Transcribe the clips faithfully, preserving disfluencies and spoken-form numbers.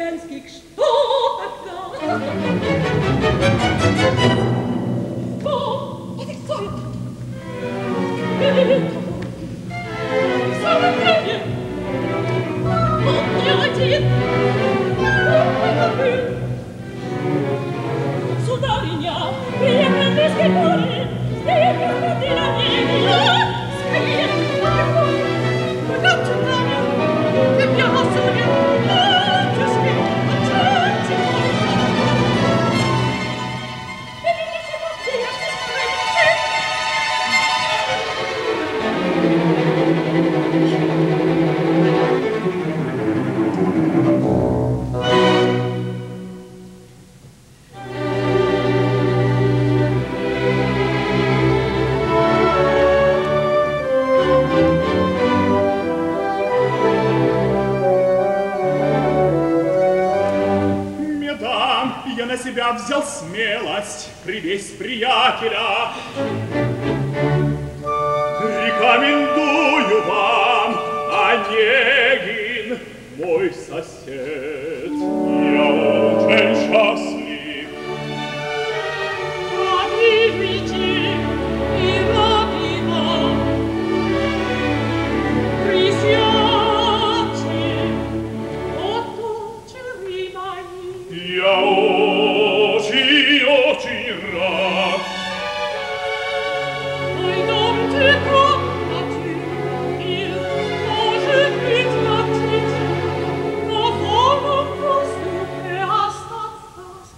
деревенских, что тогда? Что? Вот и кто это? Великого! Самое он не один! Он не один! Сударыня, приехали без гитары, стоит господина Венера, скорее, погадьте нами, ты пьяна судя, отчески, отчетчик мой. Видите, вот я все на себя взял смелость привезть приятеля. Рекомендую вам, Онегин, мой сосед. Я очень счастлив. Помилуйте и ради вам, присядьте, о дочери мои. Я очень, очень рад. Пойдемте в комнаты, и, может быть, хотите на волном воздухе остаться.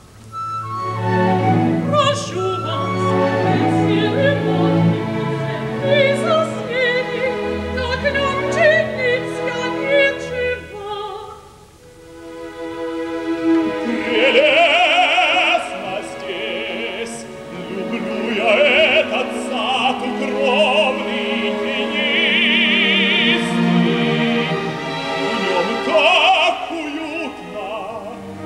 Прошу вас, без церемонии, и соседи, так нам чиниться нечего. Прелестно здесь, люблю я этот сад укромный, тенистый. В нем так уютно.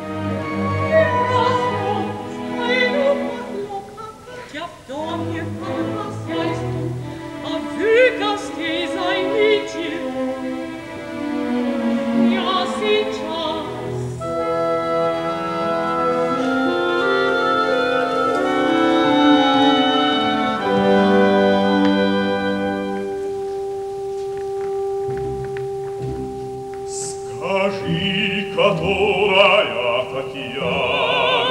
Я в доме по хозяйству, а вы гостей займите. Я сейчас. Скажи, которая Татьяна?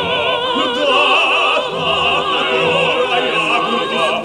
Да, которая куда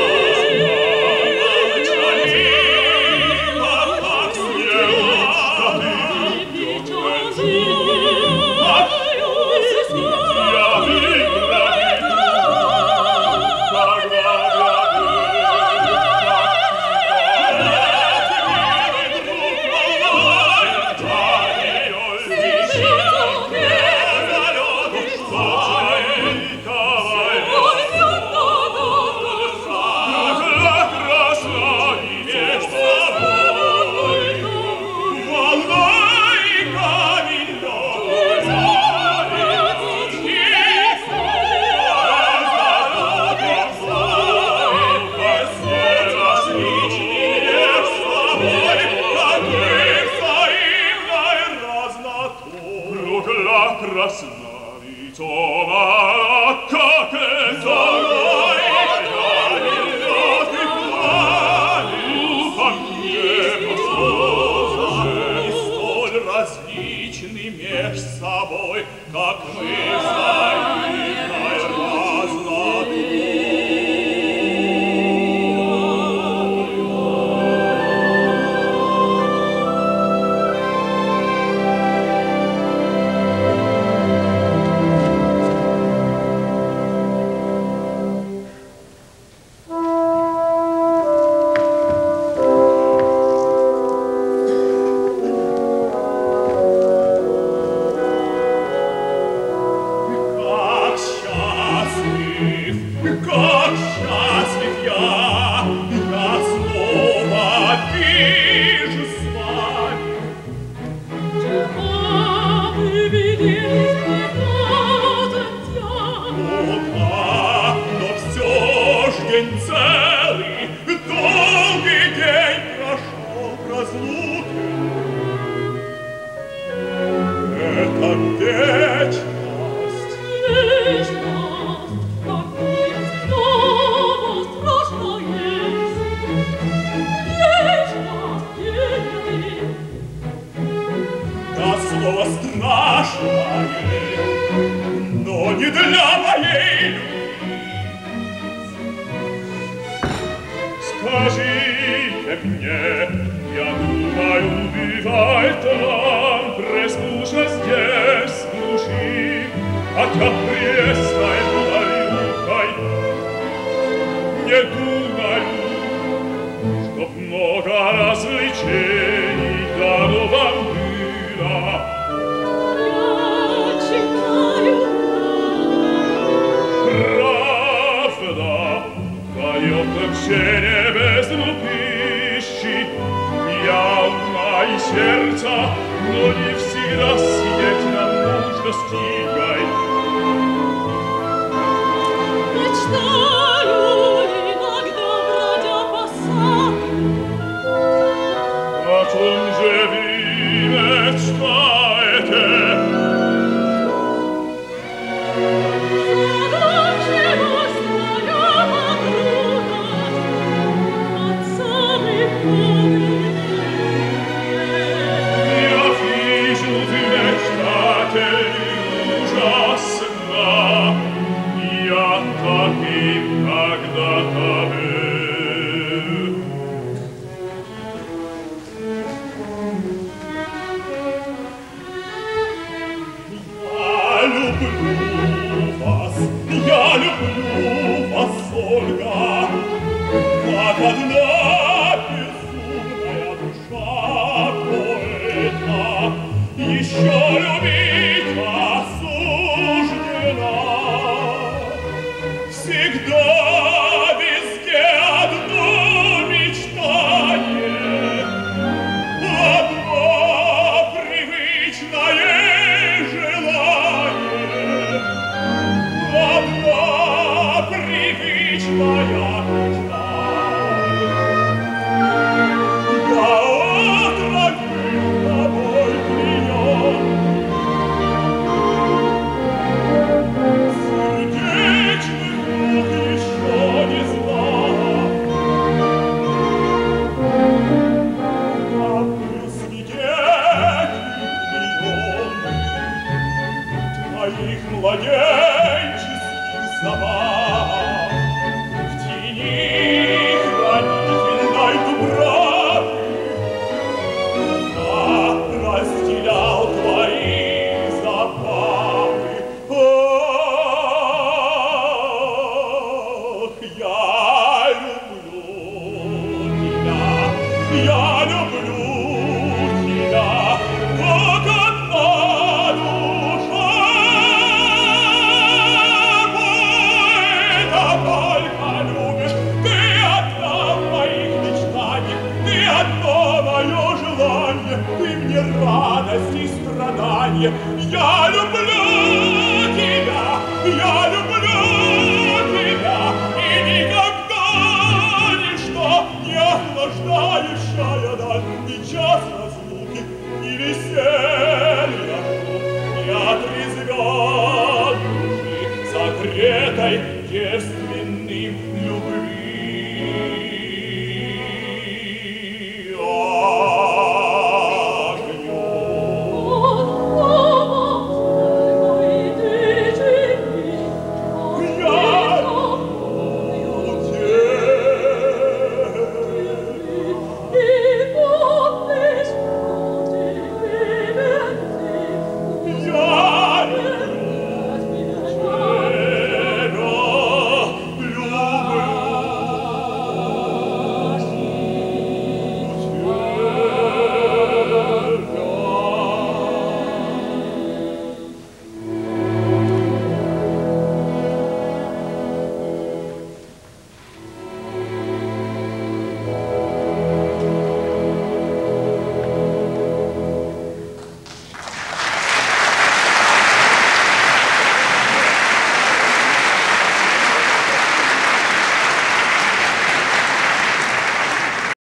красна ведь она, как это различны меж собой, как мы взаимной разноты. Как счастливы как вечность. Вечность, какое слово страшно есть. Вечность, ей-ей. Да, слово страшное, но не для моей любви. Скажите мне, я думаю, бывает вам прескучно здесь в глуши, хотя пресной горюкой. Не думаю, чтоб много развлечений дано вам было. Я читаю Правда, дает общение без пищи, явно и сердца, но не всегда сидеть нам нужно стигай. Мечтаю иногда, бродя по саду. О чем же вы мечтаете? Задумчивость моя погружена от самых Я вижу, ты мечтатель ужасно, я таким когда-то был. Я люблю вас, я люблю вас, Ольга, как одна безумная душа поэта еще любить осуждена. Всегда везде одно мечтание, одно привычное желание, одна привычная мечта. Я отравил тобой прием, сердечных мук еще не знал. Я был свидетелем твоих младенческих забав в тени хранительной дубравы. Я разделял твои забавы. Ох, я люблю тебя, я люблю тебя, как одна душа поэта только любишь. Ты одна в моих мечтаниях, ты одно мое желание, ты мне радость и страдание. Я люблю тебя, я